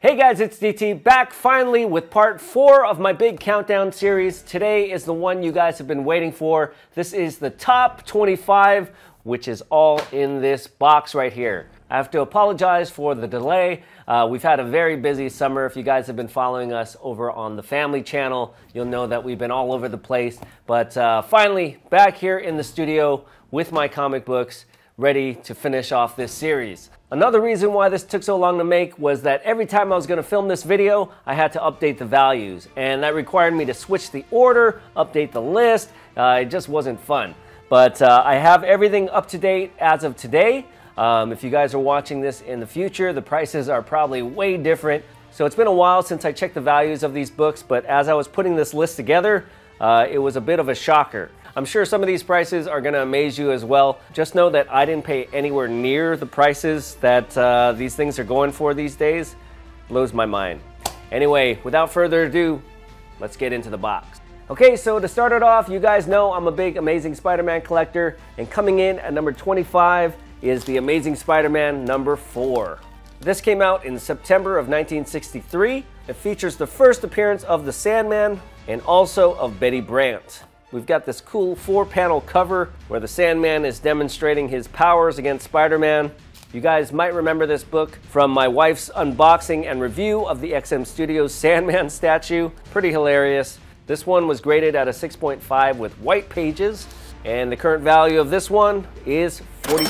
Hey guys, it's DT back finally with part 4 of my big countdown series. Today is the one you guys have been waiting for. This is the top 25, which is all in this box right here. I have to apologize for the delay. We've had a very busy summer. If you guys have been following us over on the family channel, you'll know that we've been all over the place. But finally, back here in the studio with my comic books, ready to finish off this series. Another reason why this took so long to make was that every time I was going to film this video, I had to update the values, and that required me to switch the order, update the list. It just wasn't fun. But I have everything up to date as of today. If you guys are watching this in the future, the prices are probably way different. So it's been a while since I checked the values of these books, but as I was putting this list together, it was a bit of a shocker. I'm sure some of these prices are going to amaze you as well. Just know that I didn't pay anywhere near the prices that these things are going for these days. Blows my mind. Anyway, without further ado, let's get into the box. Okay, so to start it off, you guys know I'm a big Amazing Spider-Man collector, and coming in at number 25 is the Amazing Spider-Man number 4. This came out in September of 1963. It features the first appearance of the Sandman and also of Betty Brant. We've got this cool 4-panel cover where the Sandman is demonstrating his powers against Spider-Man. You guys might remember this book from my wife's unboxing and review of the XM Studios Sandman statue. Pretty hilarious. This one was graded at a 6.5 with white pages, and the current value of this one is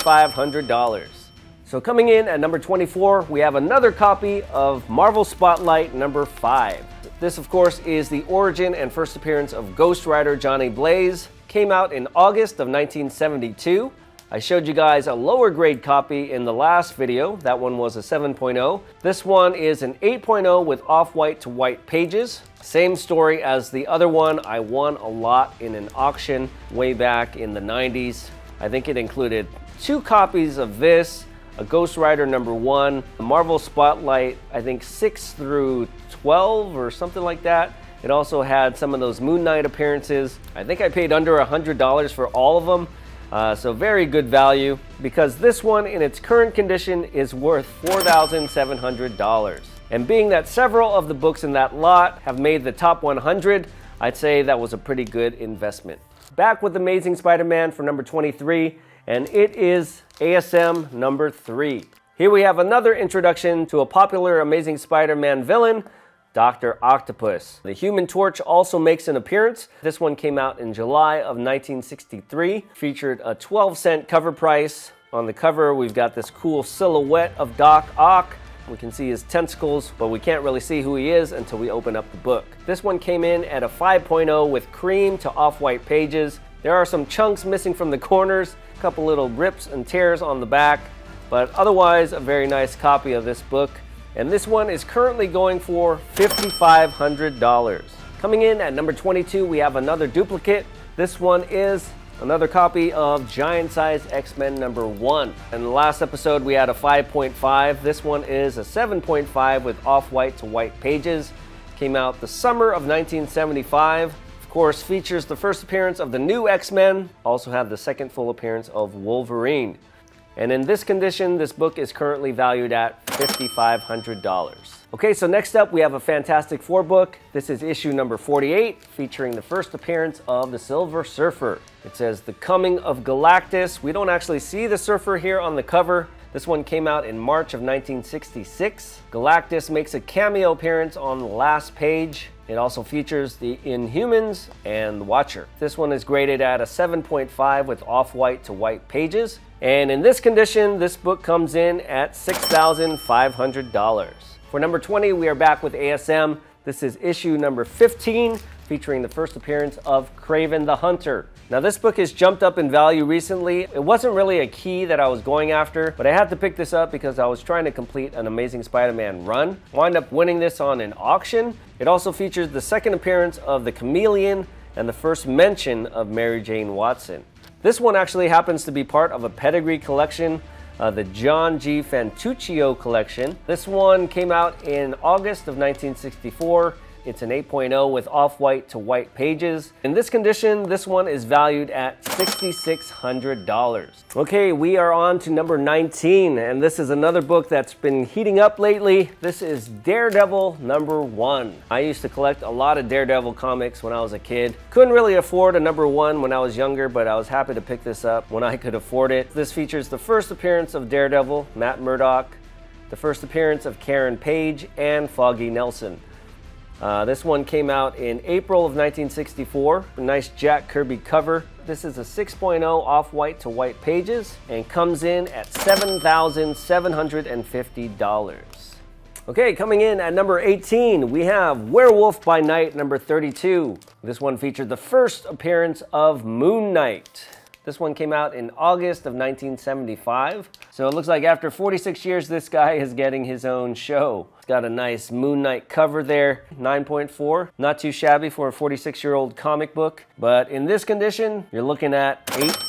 $4,500. So coming in at number 24, we have another copy of Marvel Spotlight number 5. This, of course, is the origin and first appearance of Ghost Rider Johnny Blaze. Came out in August of 1972. I showed you guys a lower grade copy in the last video. That one was a 7.0. This one is an 8.0 with off-white to white pages. Same story as the other one. I won a lot in an auction way back in the 90s. I think it included 2 copies of this, a Ghost Rider number 1, a Marvel Spotlight, I think 6 through 12 or something like that. It also had some of those Moon Knight appearances. I think I paid under $100 for all of them. So very good value, because this one in its current condition is worth $4,700. And being that several of the books in that lot have made the top 100, I'd say that was a pretty good investment. Back with Amazing Spider-Man for number 23, and it is ASM number 3. Here we have another introduction to a popular Amazing Spider-Man villain, Dr. Octopus. The Human Torch also makes an appearance. This one came out in July of 1963, featured a 12-cent cover price. On the cover, we've got this cool silhouette of Doc Ock. We can see his tentacles, but we can't really see who he is until we open up the book. This one came in at a 5.0 with cream to off-white pages. There are some chunks missing from the corners, a couple little rips and tears on the back, but otherwise a very nice copy of this book. And this one is currently going for $5,500. Coming in at number 22, we have another duplicate. This one is another copy of Giant Size X-Men number 1. In the last episode, we had a 5.5. This one is a 7.5 with off-white to white pages. Came out the summer of 1975. Of course, features the first appearance of the new X-Men. Also had the second full appearance of Wolverine. And in this condition, this book is currently valued at $5,500. Okay, so next up we have a Fantastic Four book. This is issue number 48, featuring the first appearance of the Silver Surfer. It says The Coming of Galactus. We don't actually see the Surfer here on the cover. This one came out in March of 1966. Galactus makes a cameo appearance on the last page. It also features the Inhumans and the Watcher. This one is graded at a 7.5 with off-white to white pages. And in this condition, this book comes in at $6,500. For number 20, we are back with ASM. This is issue number 15, featuring the first appearance of Kraven the Hunter. Now this book has jumped up in value recently. It wasn't really a key that I was going after, but I had to pick this up because I was trying to complete an Amazing Spider-Man run. Wound up winning this on an auction. It also features the second appearance of the Chameleon and the first mention of Mary Jane Watson. This one actually happens to be part of a pedigree collection, the John G. Fantuccio collection. This one came out in August of 1964. It's an 8.0 with off-white to white pages. In this condition, this one is valued at $6,600. Okay, we are on to number 19, and this is another book that's been heating up lately. This is Daredevil #1. I used to collect a lot of Daredevil comics when I was a kid. Couldn't really afford a #1 when I was younger, but I was happy to pick this up when I could afford it. This features the first appearance of Daredevil, Matt Murdock, the first appearance of Karen Page, and Foggy Nelson. This one came out in April of 1964. A nice Jack Kirby cover. This is a 6.0 off-white to white pages and comes in at $7,750. Okay, coming in at number 18, we have Werewolf by Night #32. This one featured the first appearance of Moon Knight. This one came out in August of 1975. So it looks like after 46 years, this guy is getting his own show. It's got a nice Moon Knight cover there, 9.4. Not too shabby for a 46-year-old comic book. But in this condition, you're looking at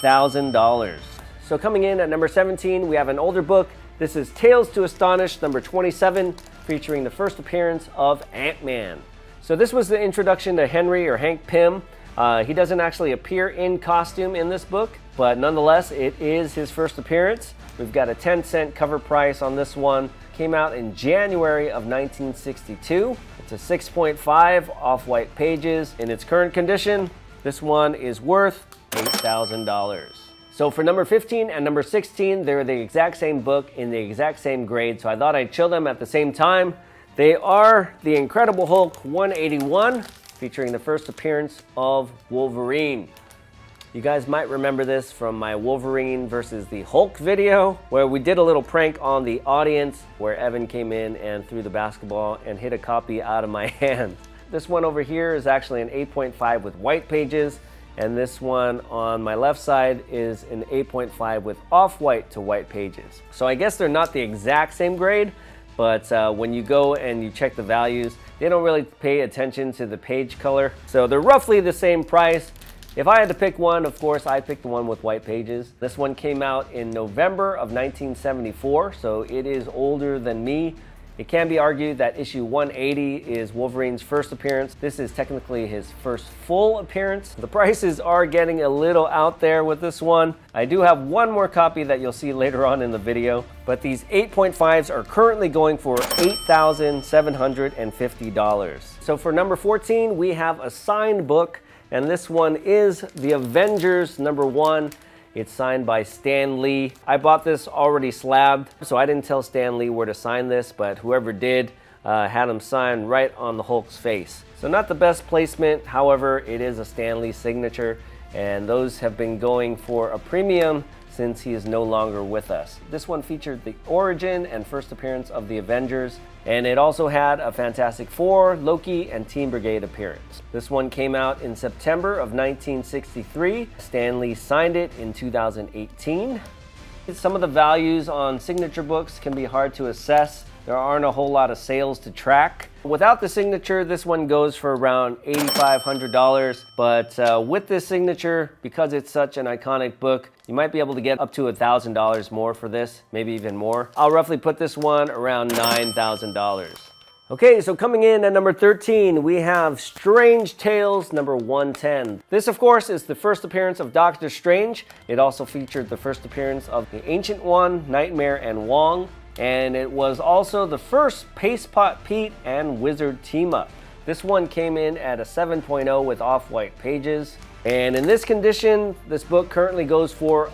$8,000. So coming in at number 17, we have an older book. This is Tales to Astonish #27, featuring the first appearance of Ant-Man. So this was the introduction to Henry or Hank Pym. He doesn't actually appear in costume in this book, but nonetheless, it is his first appearance. We've got a 10-cent cover price on this one. Came out in January of 1962. It's a 6.5 off-white pages. In its current condition, this one is worth $8,000. So for number 15 and number 16, they're the exact same book in the exact same grade, so I thought I'd chill them at the same time. They are The Incredible Hulk 181, featuring the first appearance of Wolverine. You guys might remember this from my Wolverine versus the Hulk video, where we did a little prank on the audience where Evan came in and threw the basketball and hit a copy out of my hand. This one over here is actually an 8.5 with white pages, and this one on my left side is an 8.5 with off-white to white pages. So I guess they're not the exact same grade, but when you go and you check the values, they don't really pay attention to the page color. So they're roughly the same price. If I had to pick one, of course, I'd pick the one with white pages. This one came out in November of 1974, so it is older than me. It can be argued that issue 180 is Wolverine's first appearance. This is technically his first full appearance. The prices are getting a little out there with this one. I do have one more copy that you'll see later on in the video, but these 8.5s are currently going for $8,750. So for number 14, we have a signed book, and this one is The Avengers #1. It's signed by Stan Lee. I bought this already slabbed, so I didn't tell Stan Lee where to sign this, but whoever did had him sign right on the Hulk's face. So not the best placement, however, it is a Stan Lee signature, and those have been going for a premium since he is no longer with us. This one featured the origin and first appearance of the Avengers, and it also had a Fantastic Four, Loki, and Team Brigade appearance. This one came out in September of 1963. Stan Lee signed it in 2018. Some of the values on signature books can be hard to assess. There aren't a whole lot of sales to track. Without the signature, this one goes for around $8,500. But with this signature, because it's such an iconic book, you might be able to get up to $1,000 more for this, maybe even more. I'll roughly put this one around $9,000. Okay, so coming in at number 13, we have Strange Tales #110. This, of course, is the first appearance of Doctor Strange. It also featured the first appearance of the Ancient One, Nightmare, and Wong. And it was also the first Paste Pot Pete and Wizard team-up. This one came in at a 7.0 with off-white pages. And in this condition, this book currently goes for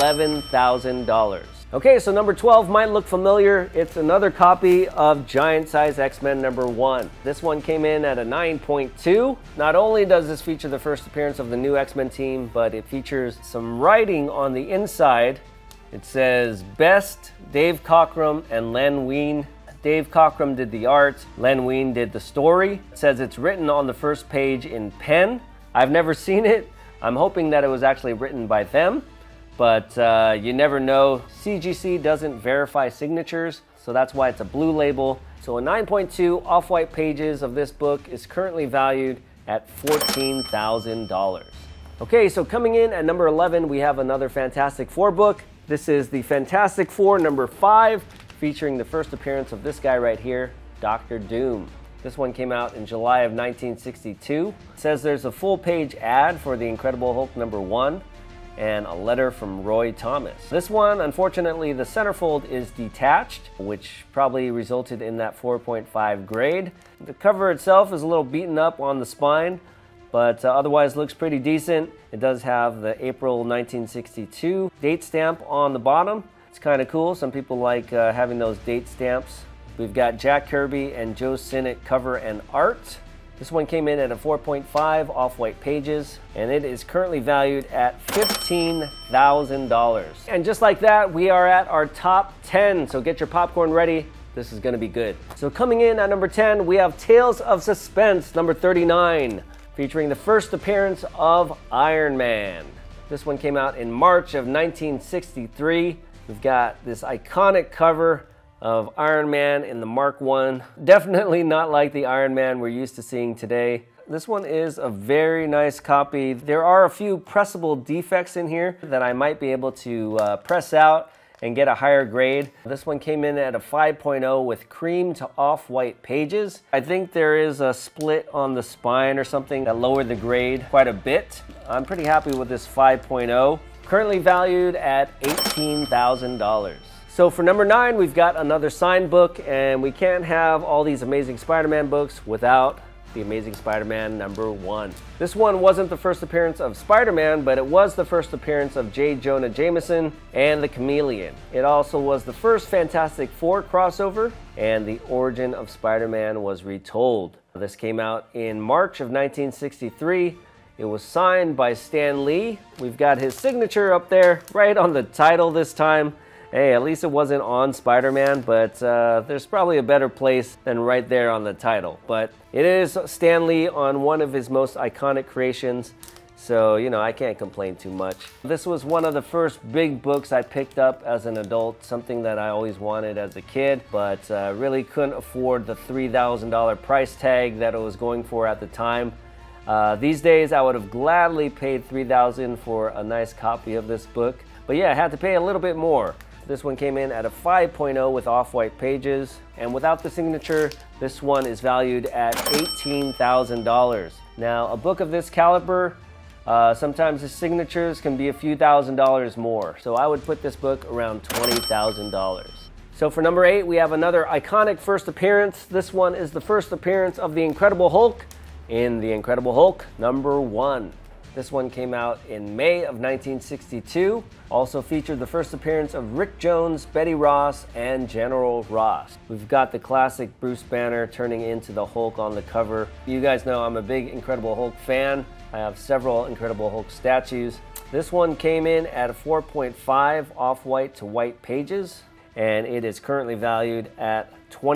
$11,000. Okay, so number 12 might look familiar. It's another copy of Giant Size X-Men #1. This one came in at a 9.2. Not only does this feature the first appearance of the new X-Men team, but it features some writing on the inside. It says, Best, Dave Cockrum and Len Wein. Dave Cockrum did the art, Len Wein did the story. It says it's written on the first page in pen. I've never seen it. I'm hoping that it was actually written by them, but you never know. CGC doesn't verify signatures, so that's why it's a blue label. So a 9.2 off-white pages of this book is currently valued at $14,000. Okay, so coming in at number 11, we have another Fantastic Four book. This is the Fantastic Four #5, featuring the first appearance of this guy right here, Dr. Doom. This one came out in July of 1962. It says there's a full-page ad for The Incredible Hulk #1 and a letter from Roy Thomas. This one, unfortunately, the centerfold is detached, which probably resulted in that 4.5 grade. The cover itself is a little beaten up on the spine, but otherwise looks pretty decent. It does have the April 1962 date stamp on the bottom. It's kind of cool. Some people like having those date stamps. We've got Jack Kirby and Joe Sinnott cover and art. This one came in at a 4.5 off-white pages, and it is currently valued at $15,000. And just like that, we are at our top 10. So get your popcorn ready. This is gonna be good. So coming in at number 10, we have Tales of Suspense, number 39, featuring the first appearance of Iron Man. This one came out in March of 1963. We've got this iconic cover of Iron Man in the Mark I. Definitely not like the Iron Man we're used to seeing today. This one is a very nice copy. There are a few pressable defects in here that I might be able to press out and get a higher grade. This one came in at a 5.0 with cream to off-white pages. I think there is a split on the spine or something that lowered the grade quite a bit. I'm pretty happy with this 5.0. Currently valued at $18,000. So for number 9, we've got another signed book, and we can't have all these Amazing Spider-Man books without The Amazing Spider-Man #1. This one wasn't the first appearance of Spider-Man, but it was the first appearance of J. Jonah Jameson and the Chameleon. It also was the first Fantastic Four crossover, and the origin of Spider-Man was retold. This came out in March of 1963. It was signed by Stan Lee. We've got his signature up there, right on the title this time. Hey, at least it wasn't on Spider-Man, but there's probably a better place than right there on the title. But it is Stan Lee on one of his most iconic creations, so, you know, I can't complain too much. This was one of the first big books I picked up as an adult, something that I always wanted as a kid, but really couldn't afford the $3,000 price tag that it was going for at the time. These days, I would have gladly paid $3,000 for a nice copy of this book, but yeah, I had to pay a little bit more. This one came in at a 5.0 with off-white pages, and without the signature, this one is valued at $18,000. Now, a book of this caliber, sometimes the signatures can be a few $1,000s more, so I would put this book around $20,000. So for number 8, we have another iconic first appearance. This one is the first appearance of the Incredible Hulk in The Incredible Hulk #1. This one came out in May of 1962. Also featured the first appearance of Rick Jones, Betty Ross, and General Ross. We've got the classic Bruce Banner turning into the Hulk on the cover. You guys know I'm a big Incredible Hulk fan. I have several Incredible Hulk statues. This one came in at a 4.5 off-white to white pages, and it is currently valued at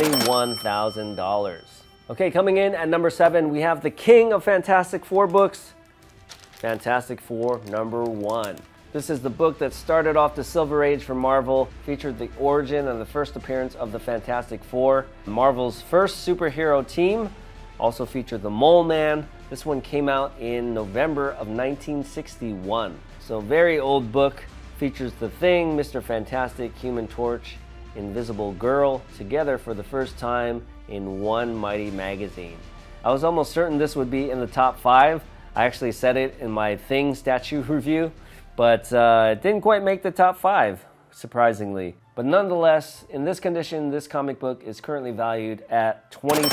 $21,000. Okay, coming in at number 7, we have the king of Fantastic Four books, Fantastic Four #1. This is the book that started off the Silver Age for Marvel, featured the origin and the first appearance of the Fantastic Four, Marvel's first superhero team, also featured the Mole Man. This one came out in November of 1961. So very old book, features the Thing, Mr. Fantastic, Human Torch, Invisible Girl, together for the first time in one mighty magazine. I was almost certain this would be in the top 5. I actually said it in my Thing statue review, but it didn't quite make the top 5, surprisingly. But nonetheless, in this condition, this comic book is currently valued at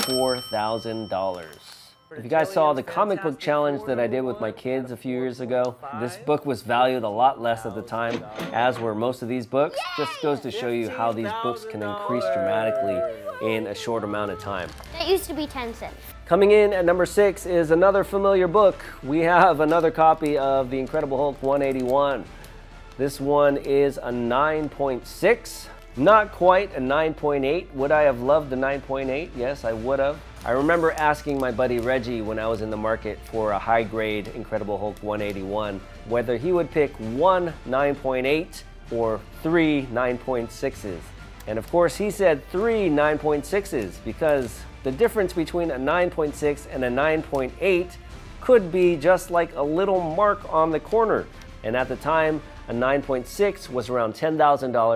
$24,000. If you guys saw the comic book challenge that I did with my kids a few years ago, this book was valued a lot less at the time, as were most of these books. Just goes to show you how these books can increase dramatically in a short amount of time. That used to be 10 cents. Coming in at number 6 is another familiar book. We have another copy of The Incredible Hulk 181. This one is a 9.6. Not quite a 9.8. Would I have loved the 9.8? Yes, I would have. I remember asking my buddy Reggie when I was in the market for a high-grade Incredible Hulk 181 whether he would pick one 9.8 or three 9.6s. And of course he said three 9.6s because the difference between a 9.6 and a 9.8 could be just like a little mark on the corner. And at the time, a 9.6 was around $10,000 and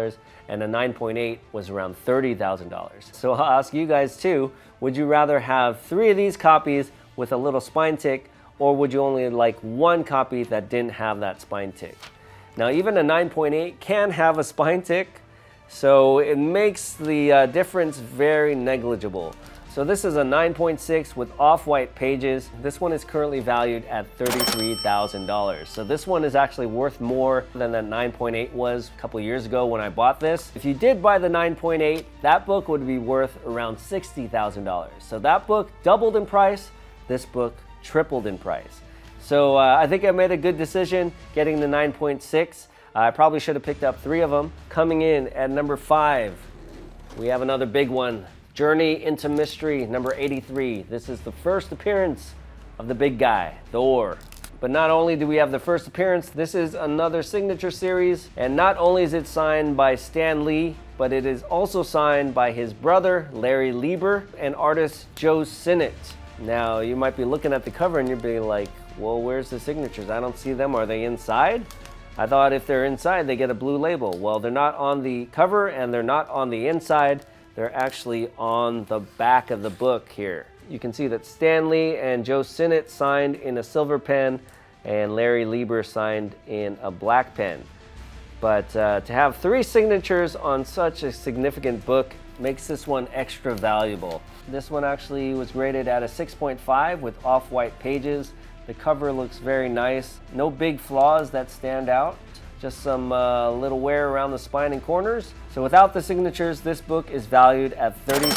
and a 9.8 was around $30,000. So I'll ask you guys too, would you rather have 3 of these copies with a little spine tick, or would you only like 1 copy that didn't have that spine tick? Now even a 9.8 can have a spine tick, so it makes the difference very negligible. So this is a 9.6 with off-white pages. This one is currently valued at $33,000. So this one is actually worth more than that 9.8 was a couple years ago when I bought this. If you did buy the 9.8, that book would be worth around $60,000. So that book doubled in price, this book tripled in price. So I think I made a good decision getting the 9.6. I probably should have picked up 3 of them. Coming in at number 5, we have another big one. Journey into Mystery, number 83. This is the first appearance of the big guy, Thor. But not only do we have the first appearance, this is another signature series. And not only is it signed by Stan Lee, but it is also signed by his brother, Larry Lieber, and artist Joe Sinnott. Now, you might be looking at the cover and you'll be like, well, where's the signatures? I don't see them. Are they inside? I thought if they're inside, they get a blue label. Well, they're not on the cover and they're not on the inside. They're actually on the back of the book here. You can see that Stan Lee and Joe Sinnott signed in a silver pen and Larry Lieber signed in a black pen. But to have 3 signatures on such a significant book makes this one extra valuable. This one actually was graded at a 6.5 with off-white pages. The cover looks very nice. No big flaws that stand out. Just some little wear around the spine and corners. So without the signatures, this book is valued at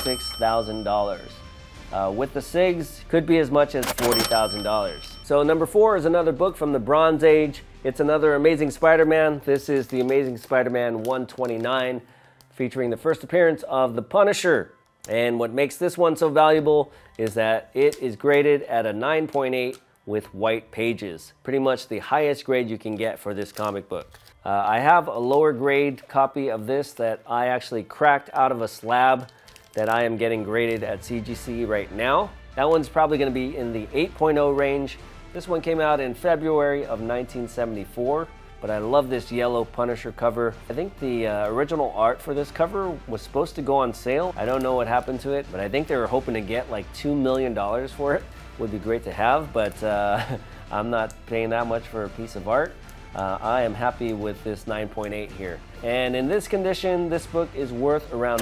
$36,000. With the SIGs, could be as much as $40,000. So number 4 is another book from the Bronze Age. It's another Amazing Spider-Man. This is the Amazing Spider-Man 129, featuring the first appearance of the Punisher. And what makes this one so valuable is that it is graded at a 9.8 with white pages. Pretty much the highest grade you can get for this comic book. I have a lower grade copy of this that I actually cracked out of a slab that I am getting graded at CGC right now. That one's probably going to be in the 8.0 range. This one came out in February of 1974, but I love this yellow Punisher cover. I think the original art for this cover was supposed to go on sale. I don't know what happened to it, but I think they were hoping to get like $2 million for it. Would be great to have, but I'm not paying that much for a piece of art. I am happy with this 9.8 here. And in this condition, this book is worth around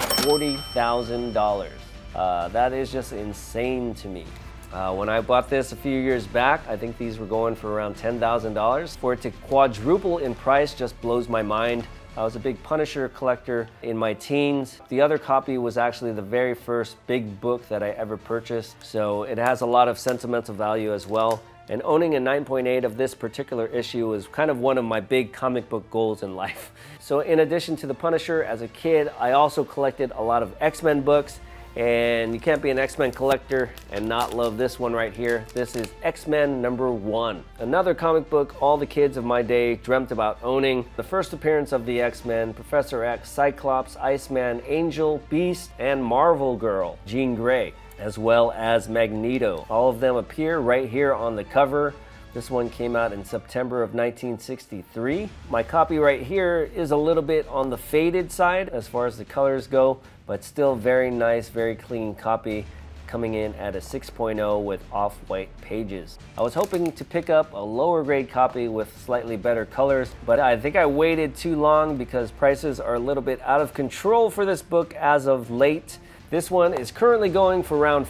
$40,000. That is just insane to me. When I bought this a few years back, I think these were going for around $10,000. For it to quadruple in price just blows my mind. I was a big Punisher collector in my teens. The other copy was actually the very first big book that I ever purchased, so it has a lot of sentimental value as well. And owning a 9.8 of this particular issue is kind of one of my big comic book goals in life. So in addition to the Punisher, as a kid, I also collected a lot of X-Men books. And you can't be an X-Men collector and not love this one right here. This is X-Men #1. Another comic book all the kids of my day dreamt about owning. The first appearance of the X-Men, Professor X, Cyclops, Iceman, Angel, Beast, and Marvel Girl, Jean Grey, as well as Magneto. All of them appear right here on the cover. This one came out in September of 1963. My copy right here is a little bit on the faded side as far as the colors go, but still very nice, very clean copy, coming in at a 6.0 with off-white pages. I was hoping to pick up a lower grade copy with slightly better colors, but I think I waited too long because prices are a little bit out of control for this book as of late. This one is currently going for around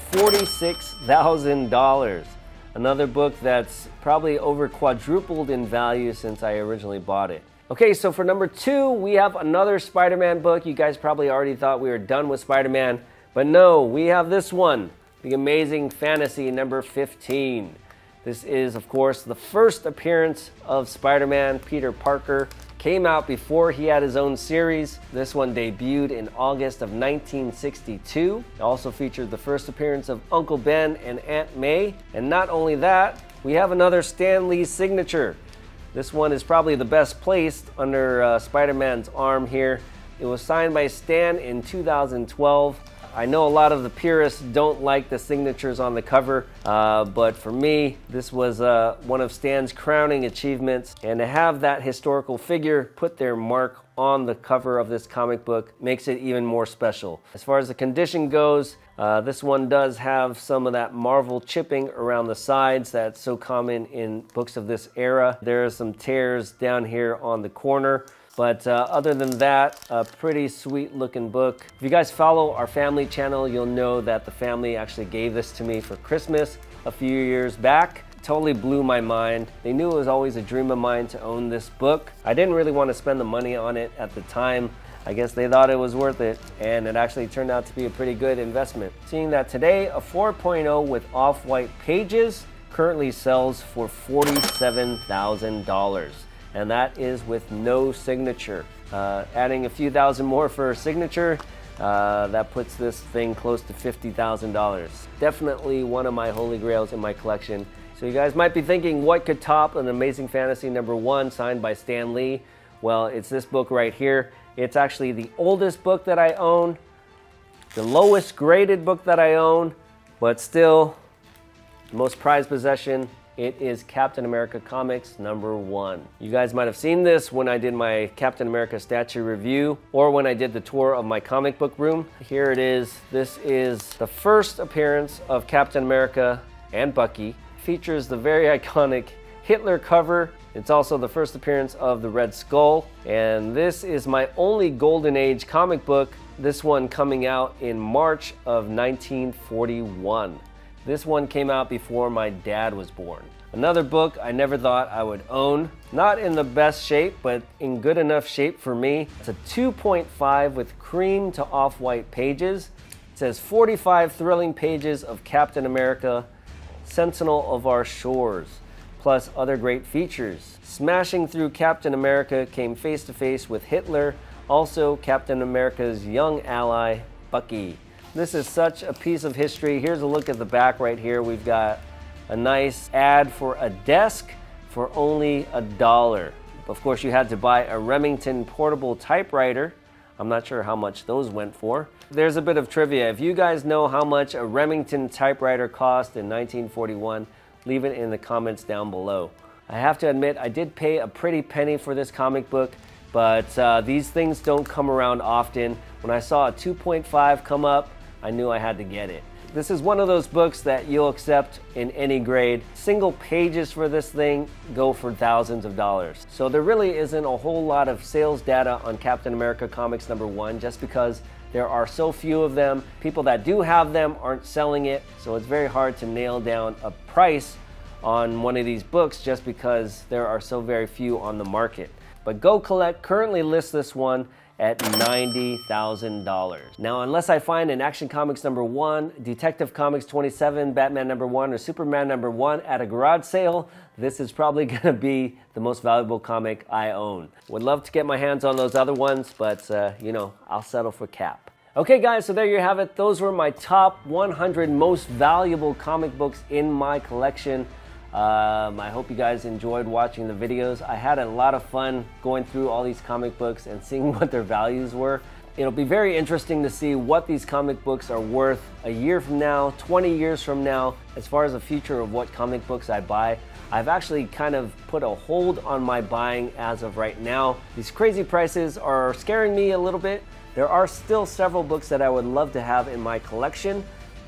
$46,000. Another book that's probably over quadrupled in value since I originally bought it. Okay, so for number 2, we have another Spider-Man book. You guys probably already thought we were done with Spider-Man, but no, we have this one, The Amazing Fantasy number 15. This is, of course, the first appearance of Spider-Man, Peter Parker. Came out before he had his own series. This one debuted in August of 1962. It also featured the first appearance of Uncle Ben and Aunt May. And not only that, we have another Stan Lee signature. This one is probably the best placed under Spider-Man's arm here. It was signed by Stan in 2012. I know a lot of the purists don't like the signatures on the cover, but for me, this was one of Stan's crowning achievements, and to have that historical figure put their mark on the cover of this comic book makes it even more special. As far as the condition goes, this one does have some of that Marvel chipping around the sides that's so common in books of this era. There are some tears down here on the corner, but other than that, a pretty sweet looking book. If you guys follow our family channel, you'll know that the family actually gave this to me for Christmas a few years back. Totally blew my mind. They knew it was always a dream of mine to own this book. I didn't really want to spend the money on it at the time. I guess they thought it was worth it, and it actually turned out to be a pretty good investment. Seeing that today, a 4.0 with off-white pages currently sells for $47,000, and that is with no signature. Adding a few thousand more for a signature, that puts this thing close to $50,000. Definitely one of my holy grails in my collection. So you guys might be thinking, what could top an Amazing Fantasy #1 signed by Stan Lee? Well, it's this book right here. It's actually the oldest book that I own, the lowest graded book that I own, but still the most prized possession. It is Captain America Comics #1. You guys might have seen this when I did my Captain America statue review or when I did the tour of my comic book room. Here it is. This is the first appearance of Captain America and Bucky. Features the very iconic Hitler cover. It's also the first appearance of the Red Skull. And this is my only Golden Age comic book, this one coming out in March of 1941. This one came out before my dad was born. Another book I never thought I would own. Not in the best shape, but in good enough shape for me. It's a 2.5 with cream to off-white pages. It says 45 thrilling pages of Captain America, Sentinel of Our Shores, plus other great features. Smashing through Captain America came face to face with Hitler, also Captain America's young ally, Bucky. This is such a piece of history. Here's a look at the back right here. We've got a nice ad for a desk for only $1. Of course, you had to buy a Remington portable typewriter. I'm not sure how much those went for. There's a bit of trivia. If you guys know how much a Remington typewriter cost in 1941, leave it in the comments down below. I have to admit, I did pay a pretty penny for this comic book, but these things don't come around often. When I saw a 2.5 come up, I knew I had to get it. This is one of those books that you'll accept in any grade. Single pages for this thing go for thousands of dollars. So there really isn't a whole lot of sales data on Captain America Comics #1 just because there are so few of them. People that do have them aren't selling it, so it's very hard to nail down a price on one of these books just because there are so very few on the market. But Go Collect currently lists this one at $90,000. Now, unless I find an Action Comics #1, Detective Comics 27, Batman #1, or Superman #1 at a garage sale, this is probably gonna be the most valuable comic I own. Would love to get my hands on those other ones, but you know, I'll settle for Cap. Okay guys, so there you have it. Those were my top 100 most valuable comic books in my collection. I hope you guys enjoyed watching the videos. I had a lot of fun going through all these comic books and seeing what their values were. It'll be very interesting to see what these comic books are worth a year from now, 20 years from now, as far as the future of what comic books I buy. I've actually kind of put a hold on my buying as of right now. These crazy prices are scaring me a little bit. There are still several books that I would love to have in my collection.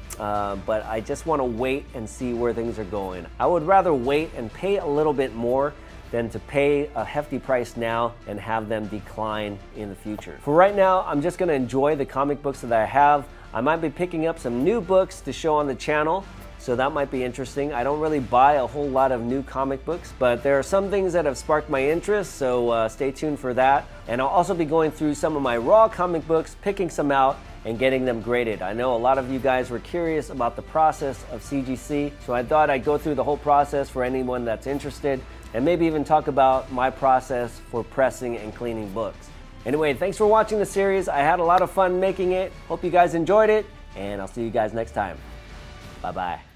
But I just want to wait and see where things are going. I would rather wait and pay a little bit more than to pay a hefty price now and have them decline in the future. For right now, I'm just going to enjoy the comic books that I have. I might be picking up some new books to show on the channel, so that might be interesting. I don't really buy a whole lot of new comic books, but there are some things that have sparked my interest, so stay tuned for that. And I'll also be going through some of my raw comic books, picking some out, and getting them graded. I know a lot of you guys were curious about the process of CGC, so I thought I'd go through the whole process for anyone that's interested, and maybe even talk about my process for pressing and cleaning books. Anyway, thanks for watching the series. I had a lot of fun making it. Hope you guys enjoyed it, and I'll see you guys next time. Bye-bye.